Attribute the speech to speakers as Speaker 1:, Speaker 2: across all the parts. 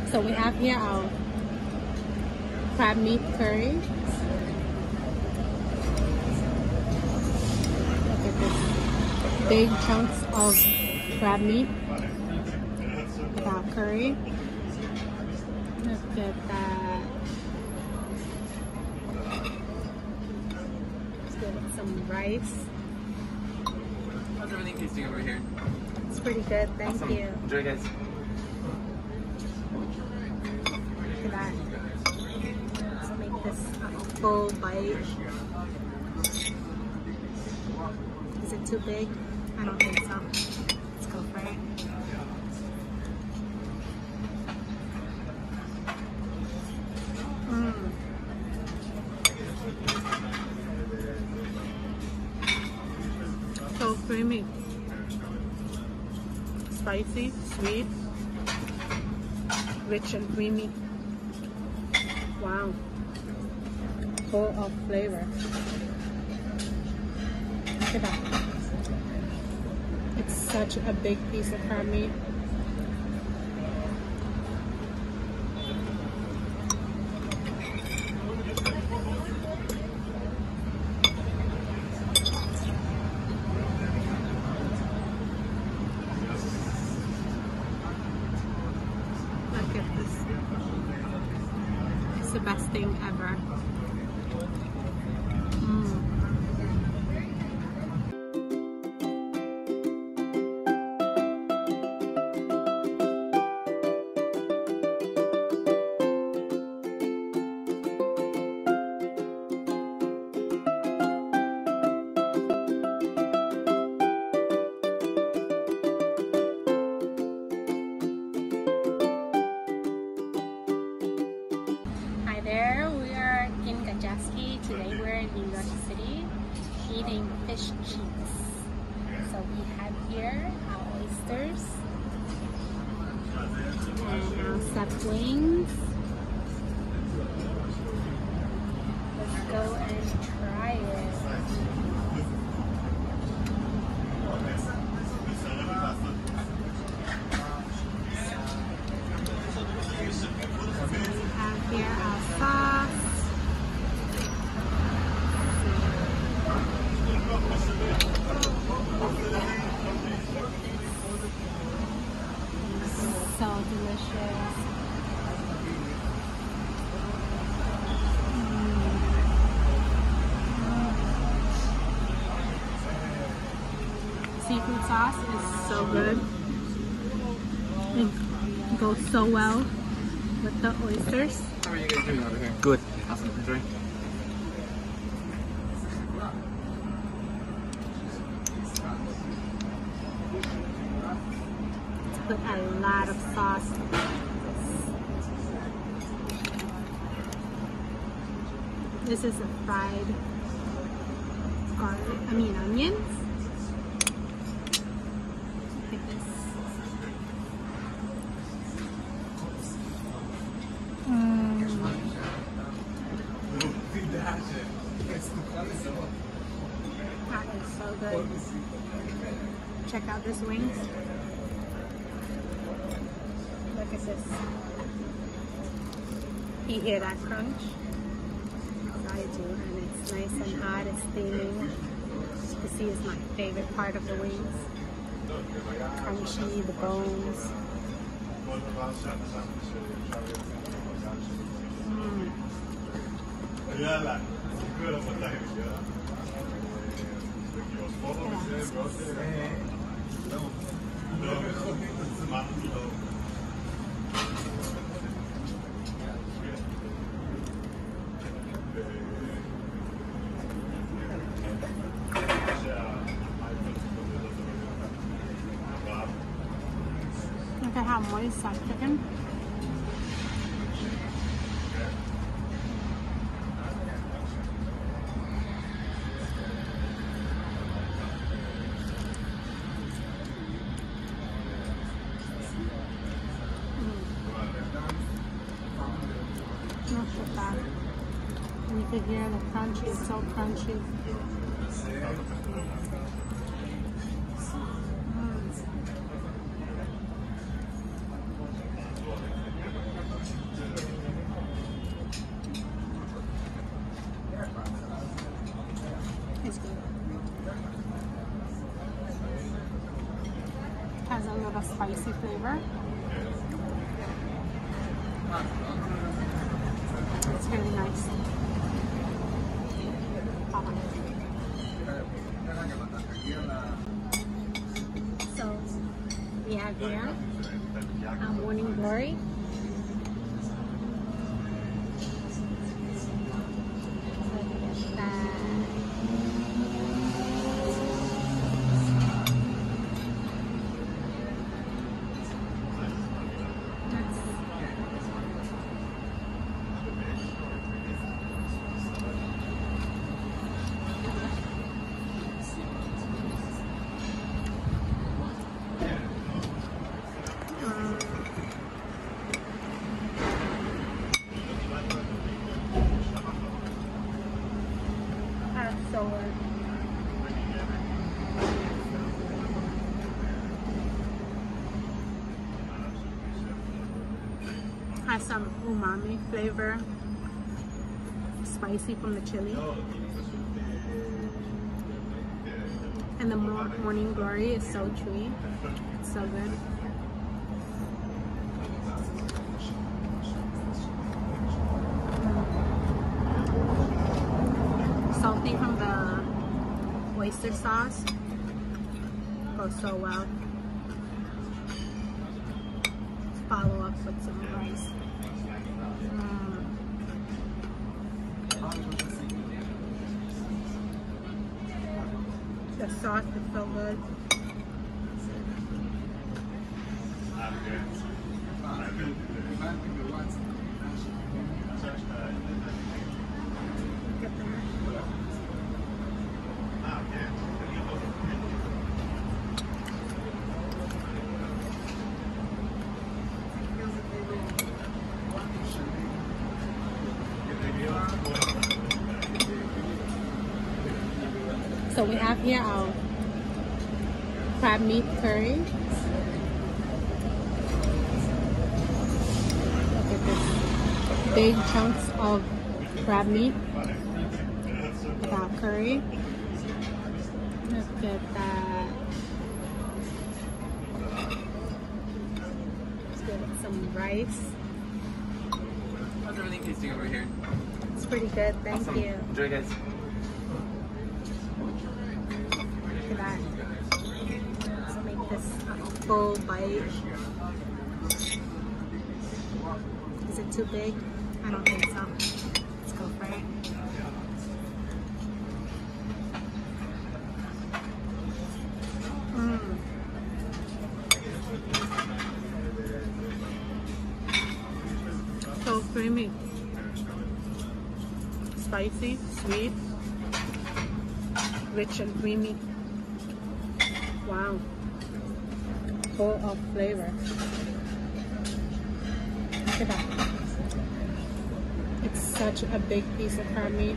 Speaker 1: So we have here our crab meat curry. Look at this. Big chunks of crab meat with our curry. Look at that. Let's give it some rice.
Speaker 2: How's everything tasting over here?
Speaker 1: It's pretty good, thank
Speaker 2: Awesome.
Speaker 1: you.
Speaker 2: Enjoy, guys.
Speaker 1: Look at that. Let's make this a full bite. Is it too big? I don't think so. Let's go for it. So creamy. Spicy, sweet, rich and creamy. Wow. Full of flavor. Look at that. It's such a big piece of crab meat. Look at this. It's the best thing ever. Hi there, we are in Gajaski. Today we're in New York City eating fish cheeks. So we have here our oysters and our stuffed wings. Let's go and try it. We have here our sauce. So delicious. Seafood sauce is so good. It goes so well with the oysters.
Speaker 2: How are you guys doing over here? Good. Awesome. Enjoy.
Speaker 1: Put a lot of sauce. This is a fried garlic, onions. Look at this. That is so good. Check out this wings. Look at this. You hear that crunch? I do, and it's nice and hot, it's steaming. You see, it's my favorite part of the wings. Crunchy, the bones. Look at how moist that chicken. Look at that. And you can hear the crunch, it's so crunchy. a spicy flavor. It's really nice. So we have here Morning Glory. Has some umami flavor, spicy from the chili, and the Morning Glory is so chewy. It's so good. Salty from the oyster sauce goes so well. Follow up with some rice. The sauce is so good. So we have here our crab meat curry. Look at this. Big chunks of crab meat with our curry. Look at that. Let's give it some rice.
Speaker 2: How's everything tasting over here?
Speaker 1: It's pretty good, thank
Speaker 2: Awesome.
Speaker 1: you.
Speaker 2: Enjoy, guys.
Speaker 1: Look at that. Let's make this a full bite. Is it too big? I don't think so. Let's go for it. So creamy. Spicy, sweet, rich and creamy. Wow. Full of flavor. Look at that. It's such a big piece of crab meat.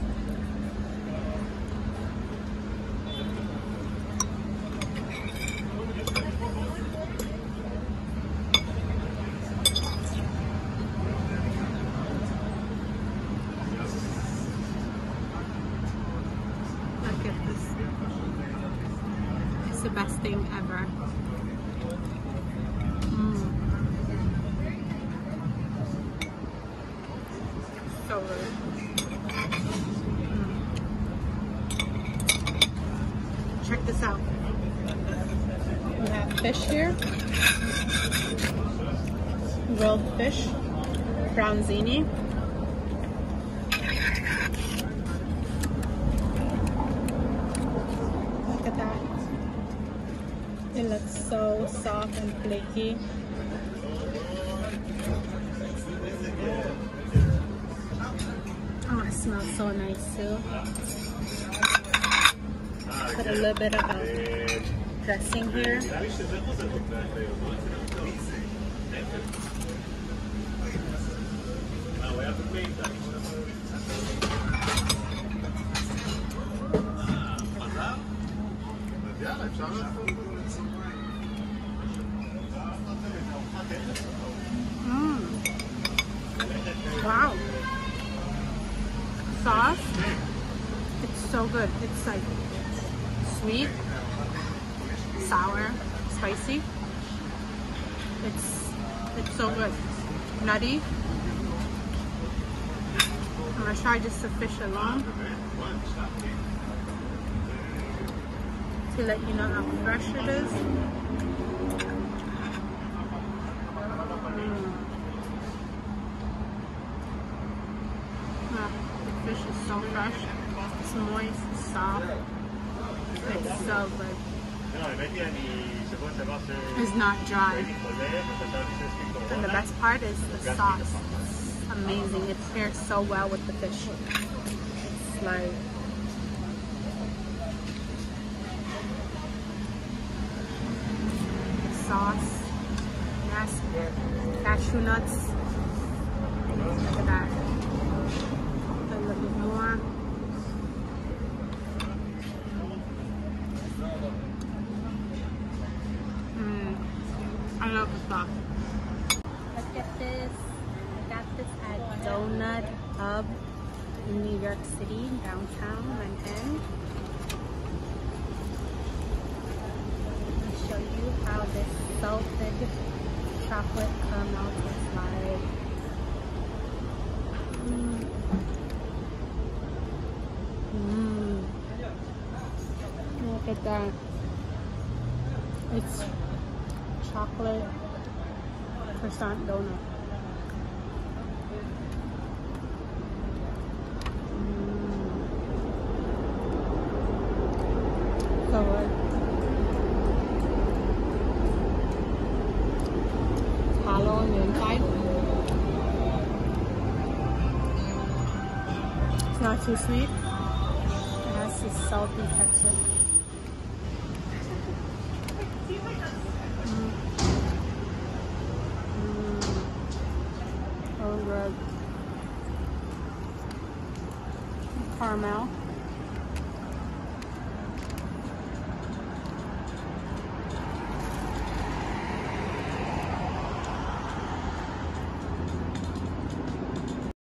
Speaker 1: Look at this. It's the best thing ever. So good. Check this out. We have fish here. Grilled fish. Brownzini. Look at that. It looks so soft and flaky. Oh, it smells so nice too. Put a little bit of dressing here. Wow. Sauce, it's so good. It's like sweet, sour, spicy. It's so good. Nutty. I'm gonna try just the fish alone to let you know how fresh it is. The fish is so fresh. It's moist, it's soft. It's so good. It's not dry. And the best part is the sauce. It's amazing. It pairs so well with the fish. It's like sauce. Yes. Cashew nuts. Look at that. A little bit more. I love the sauce. Look at this. I got this at Donut Hub in New York City, downtown Manhattan. Let me show you how this salted chocolate caramel tastes like. Look at that. It's chocolate croissant donut. So good. It's hollow on the inside. It's not too sweet. It has this salty texture. So good. Caramel.